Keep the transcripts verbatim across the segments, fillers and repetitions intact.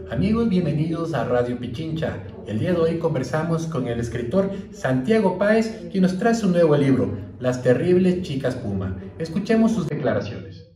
Amigos, bienvenidos a Radio Pichincha. El día de hoy conversamos con el escritor Santiago Páez, quien nos trae su nuevo libro, Las terribles chicas Puma. Escuchemos sus declaraciones.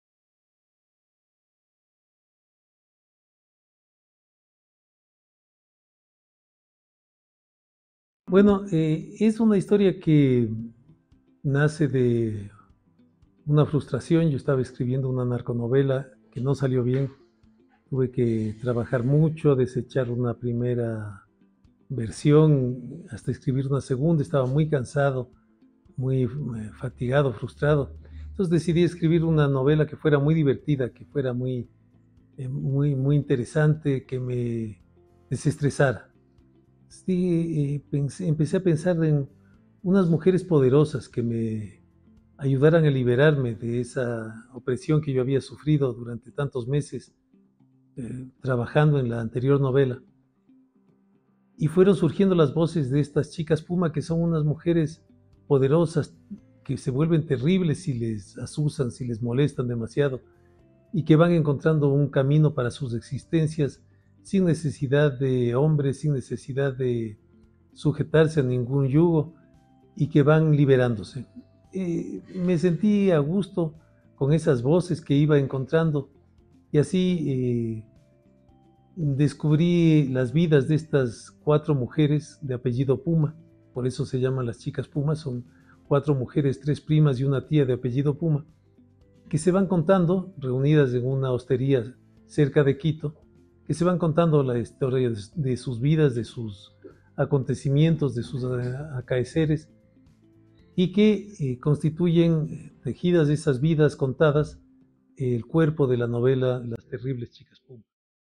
Bueno, eh, es una historia que nace de una frustración. Yo estaba escribiendo una narconovela que no salió bien. Tuve que trabajar mucho, desechar una primera versión, hasta escribir una segunda. Estaba muy cansado, muy eh, fatigado, frustrado. Entonces decidí escribir una novela que fuera muy divertida, que fuera muy, eh, muy, muy interesante, que me desestresara. Sí, eh, pensé- empecé a pensar en unas mujeres poderosas que me ayudaran a liberarme de esa opresión que yo había sufrido durante tantos meses eh, trabajando en la anterior novela. Y fueron surgiendo las voces de estas chicas Puma, que son unas mujeres poderosas que se vuelven terribles si les asusan, si les molestan demasiado, y que van encontrando un camino para sus existencias sin necesidad de hombres, sin necesidad de sujetarse a ningún yugo, y que van liberándose. Eh, me sentí a gusto con esas voces que iba encontrando, y así eh, descubrí las vidas de estas cuatro mujeres de apellido Puma. Por eso se llaman las chicas Puma. Son cuatro mujeres, tres primas y una tía de apellido Puma, que se van contando, reunidas en una hostería cerca de Quito, que se van contando la historia de, de sus vidas, de sus acontecimientos, de sus eh, acaeceres, y que eh, constituyen, eh, tejidas de esas vidas contadas, eh, el cuerpo de la novela Las terribles chicas Puma.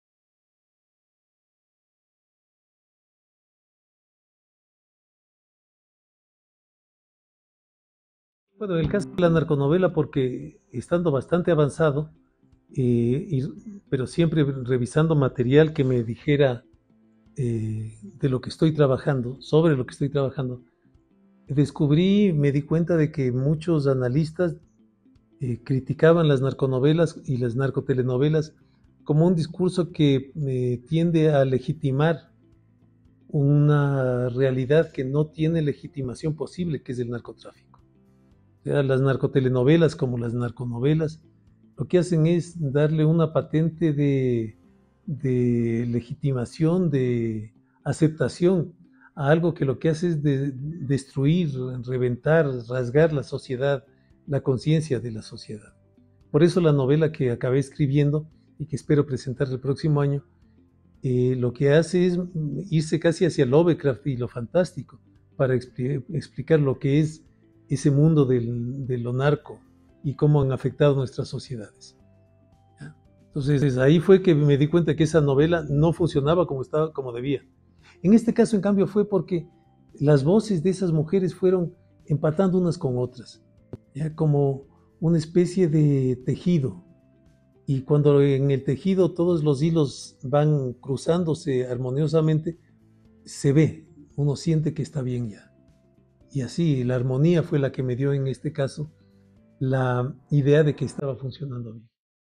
Bueno, en el caso de la narconovela, porque estando bastante avanzado, eh, y- pero siempre revisando material que me dijera eh, de lo que estoy trabajando, sobre lo que estoy trabajando, descubrí, me di cuenta de que muchos analistas eh, criticaban las narconovelas y las narcotelenovelas como un discurso que eh, tiende a legitimar una realidad que no tiene legitimación posible, que es el narcotráfico. O sea, las narcotelenovelas como las narconovelas lo que hacen es darle una patente de, de legitimación, de aceptación a algo que lo que hace es de destruir, reventar, rasgar la sociedad, la conciencia de la sociedad. Por eso la novela que acabé escribiendo y que espero presentar el próximo año, eh, lo que hace es irse casi hacia Lovecraft y lo fantástico para expli explicar lo que es ese mundo del, de lo narco y cómo han afectado nuestras sociedades. Entonces ahí fue que me di cuenta que esa novela no funcionaba como, estaba, como debía. En este caso, en cambio, fue porque las voces de esas mujeres fueron empatando unas con otras, ya como una especie de tejido. Y cuando en el tejido todos los hilos van cruzándose armoniosamente, se ve, uno siente que está bien ya. Y así, la armonía fue la que me dio en este caso la idea de que estaba funcionando bien.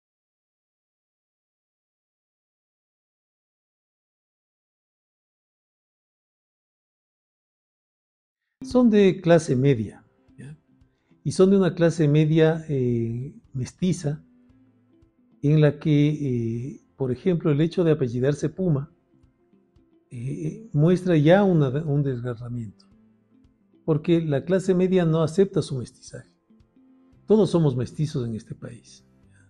Son de clase media, ¿ya? Y son de una clase media eh, mestiza, en la que, eh, por ejemplo, el hecho de apellidarse Puma eh, muestra ya una, un desgarramiento, porque la clase media no acepta su mestizaje. Todos somos mestizos en este país.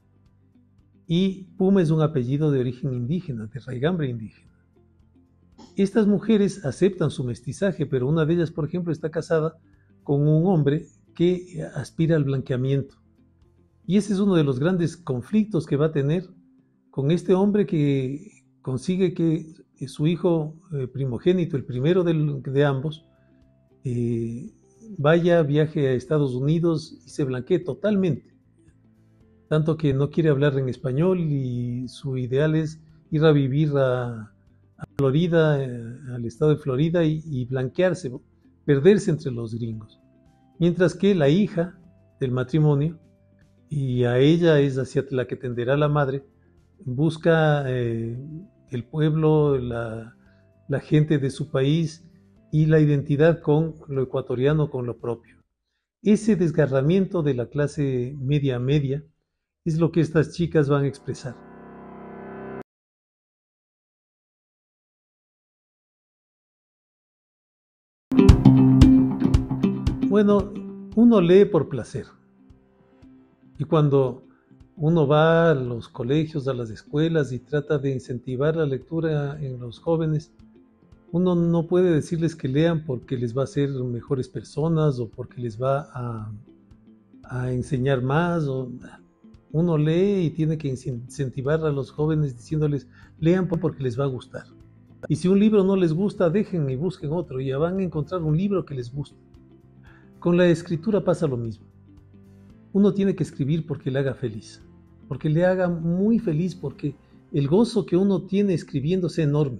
Y Puma es un apellido de origen indígena, de raigambre indígena. Estas mujeres aceptan su mestizaje, pero una de ellas, por ejemplo, está casada con un hombre que aspira al blanqueamiento. Y ese es uno de los grandes conflictos que va a tener con este hombre que consigue que su hijo eh, primogénito, el primero del, de ambos, eh, vaya, viaje a Estados Unidos y se blanquee totalmente. Tanto que no quiere hablar en español y su ideal es ir a vivir a, a Florida, eh, al estado de Florida y, y blanquearse, perderse entre los gringos. Mientras que la hija del matrimonio, y a ella es hacia la que tenderá la madre, busca eh, el pueblo, la, la gente de su país y la identidad con lo ecuatoriano, con lo propio. Ese desgarramiento de la clase media media es lo que estas chicas van a expresar. Bueno, uno lee por placer. Y cuando uno va a los colegios, a las escuelas y trata de incentivar la lectura en los jóvenes, uno no puede decirles que lean porque les va a hacer mejores personas o porque les va a, a enseñar más. O, uno lee y tiene que incentivar a los jóvenes diciéndoles, lean porque les va a gustar. Y si un libro no les gusta, dejen y busquen otro, y ya van a encontrar un libro que les guste. Con la escritura pasa lo mismo. Uno tiene que escribir porque le haga feliz, porque le haga muy feliz, porque el gozo que uno tiene escribiendo es enorme.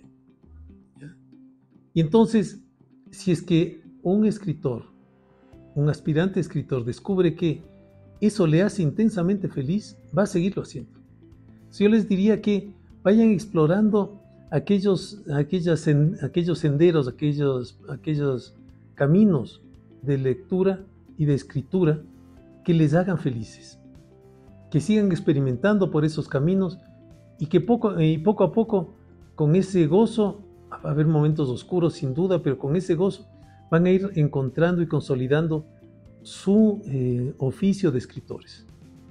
Y entonces, si es que un escritor, un aspirante escritor, descubre que eso le hace intensamente feliz, va a seguirlo haciendo. Si yo les diría que vayan explorando aquellos, aquellas, aquellos senderos, aquellos, aquellos caminos de lectura y de escritura que les hagan felices, que sigan experimentando por esos caminos y que poco, y poco a poco, con ese gozo, va a haber momentos oscuros sin duda, pero con ese gozo van a ir encontrando y consolidando su eh, oficio de escritores.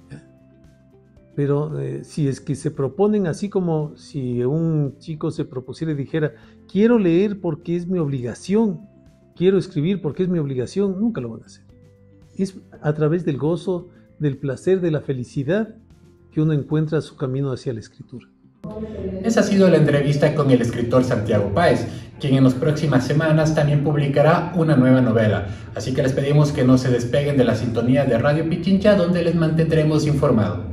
Pero eh, si es que se proponen, así como si un chico se propusiera y dijera, quiero leer porque es mi obligación, quiero escribir porque es mi obligación, nunca lo van a hacer. Es a través del gozo, del placer, de la felicidad que uno encuentra su camino hacia la escritura. Esa ha sido la entrevista con el escritor Santiago Páez, quien en las próximas semanas también publicará una nueva novela. Así que les pedimos que no se despeguen de la sintonía de Radio Pichincha, donde les mantendremos informados.